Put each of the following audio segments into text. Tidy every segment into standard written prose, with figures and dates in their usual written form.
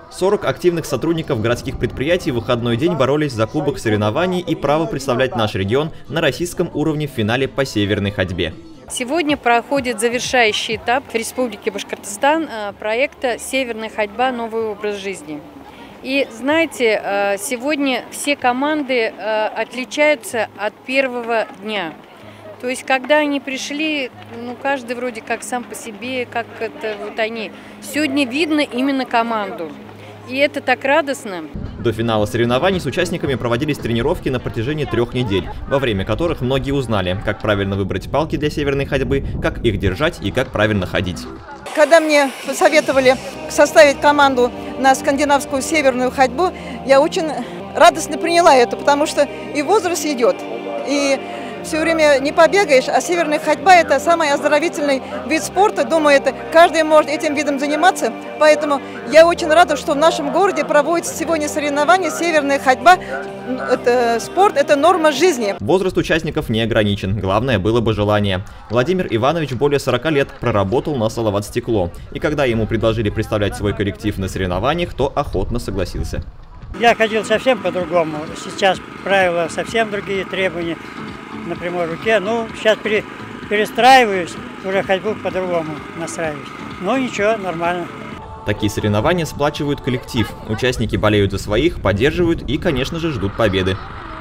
40 активных сотрудников городских предприятий в выходной день боролись за кубок соревнований и право представлять наш регион на российском уровне в финале по северной ходьбе. Сегодня проходит завершающий этап в Республике Башкортостан проекта «Северная ходьба. Новый образ жизни». И знаете, сегодня все команды отличаются от первого дня. То есть, когда они пришли, каждый вроде как сам по себе, как это вот они. Сегодня видно именно команду. И это так радостно. До финала соревнований с участниками проводились тренировки на протяжении 3 недель, во время которых многие узнали, как правильно выбрать палки для северной ходьбы, как их держать и как правильно ходить. Когда мне посоветовали составить команду на скандинавскую северную ходьбу, я очень радостно приняла это, потому что и возраст идет, и все время не побегаешь, а северная ходьба – это самый оздоровительный вид спорта. Думаю, это каждый может этим видом заниматься. Поэтому я очень рада, что в нашем городе проводится сегодня соревнования «Северная ходьба». Это спорт, это норма жизни. Возраст участников не ограничен. Главное было бы желание. Владимир Иванович более 40 лет проработал на Салават-Стекло. И когда ему предложили представлять свой коллектив на соревнованиях, то охотно согласился. Я ходил совсем по-другому. Сейчас правила совсем другие, требования на прямой руке. Сейчас перестраиваюсь, уже ходьбу по-другому настраиваюсь. Ничего, нормально. Такие соревнования сплачивают коллектив. Участники болеют за своих, поддерживают и, конечно же, ждут победы.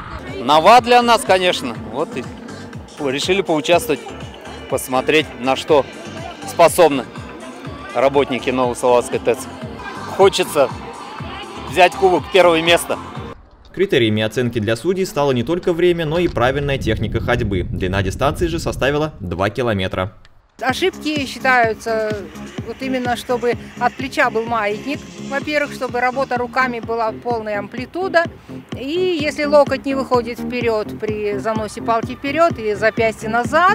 Нова для нас, конечно. Вот и решили поучаствовать, посмотреть, на что способны работники Новосалаватской ТЭЦ. Хочется взять кубок первое место. Критериями оценки для судей стало не только время, но и правильная техника ходьбы. Длина дистанции же составила 2 километра. Ошибки считаются вот именно, чтобы от плеча был маятник. Во-первых, чтобы работа руками была полная амплитуда. И если локоть не выходит вперед при заносе палки вперед и запястье назад,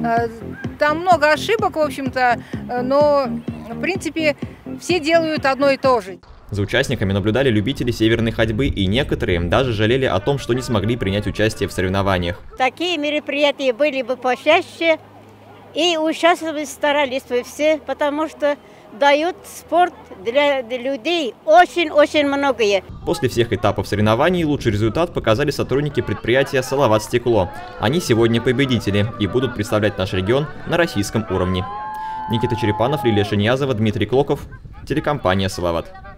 там много ошибок, в общем-то, но в принципе все делают одно и то же. За участниками наблюдали любители северной ходьбы, и некоторые даже жалели о том, что не смогли принять участие в соревнованиях. Такие мероприятия были бы почаще, и участвовать старались бы все, потому что дают спорт для людей очень-очень многое. После всех этапов соревнований лучший результат показали сотрудники предприятия «Салават-Стекло». Они сегодня победители и будут представлять наш регион на российском уровне. Никита Черепанов, Лилия Шиньязова, Дмитрий Клоков, телекомпания «Салават».